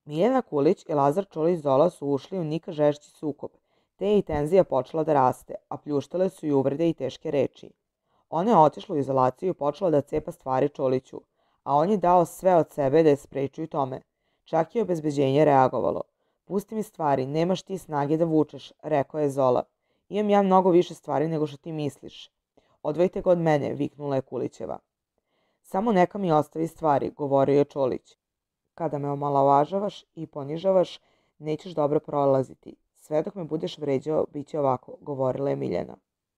Miljana Kulić i Lazar Čolić Zola su ušli u nikad žešći sukob, te je i tenzija počela da raste, a pljuštale su i uvrede i teške reči. Ona je otišla u izolaciju i počela da cepa stvari Čoliću, a on je dao sve od sebe da je spreči u tome. Čak i obezbeđenje reagovalo. Pusti mi stvari, nemaš ti snage da vučeš, rekao je Zola. Imam ja mnogo više stvari nego što ti misliš. Odvojite ga od mene, viknula je Kulićeva. Samo neka mi ostavi stvari, govorio je Čolić. Kada me omalovažavaš i ponižavaš, nećeš dobro prolaziti. Sve dok me budeš vređao, bit će ovako, govorila je Miljana.